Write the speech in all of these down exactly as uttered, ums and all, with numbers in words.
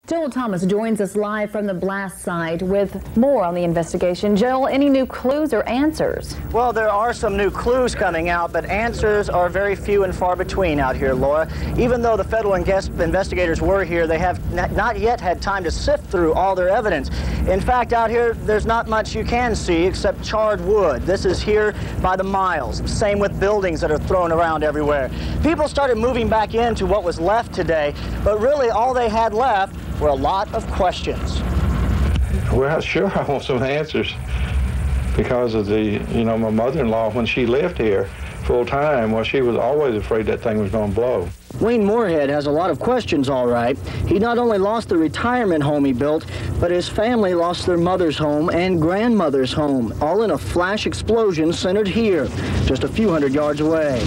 Joel Thomas joins us live from the blast site with more on the investigation. Joel, any new clues or answers? Well, there are some new clues coming out, but answers are very few and far between out here, Laura. Even though the federal investigators were here, they have not yet had time to sift through all their evidence. In fact, out here, there's not much you can see except charred wood. This is here by the miles. Same with buildings that are thrown around everywhere. People started moving back into what was left today, but really all they had left were a lot of questions. Well, sure, I want some answers because of the, you know, my mother-in-law, when she lived here full time, well, she was always afraid that thing was going to blow. Wayne Moorhead has a lot of questions, all right. He not only lost the retirement home he built, but his family lost their mother's home and grandmother's home, all in a flash explosion centered here, just a few hundred yards away.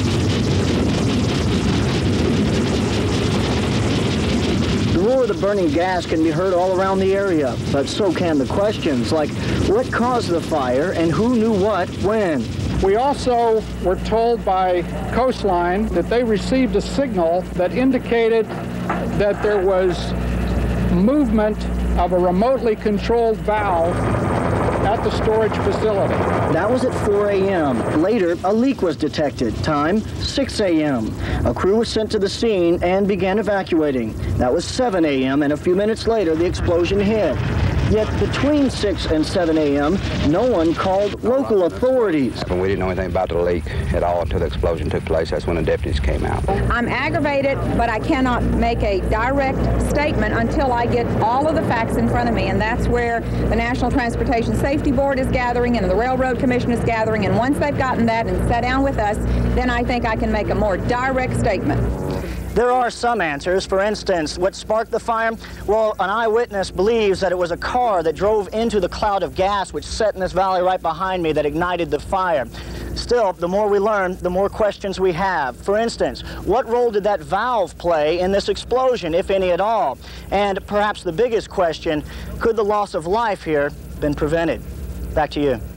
The roar of the burning gas can be heard all around the area, but so can the questions, like what caused the fire and who knew what when. We also were told by Coastline that they received a signal that indicated that there was movement of a remotely controlled valve at the storage facility. That was at four A M Later, a leak was detected. Time, six A M A crew was sent to the scene and began evacuating. That was seven A M and a few minutes later, the explosion hit. Yet between six and seven A M, no one called local authorities. When we didn't know anything about the leak at all until the explosion took place. That's when the deputies came out. I'm aggravated, but I cannot make a direct statement until I get all of the facts in front of me, and that's where the National Transportation Safety Board is gathering and the Railroad Commission is gathering, and once they've gotten that and sat down with us, then I think I can make a more direct statement. There are some answers. For instance, what sparked the fire? Well, an eyewitness believes that it was a car that drove into the cloud of gas which set in this valley right behind me that ignited the fire. Still, the more we learn, the more questions we have. For instance, what role did that valve play in this explosion, if any at all? And perhaps the biggest question, could the loss of life here been prevented? Back to you.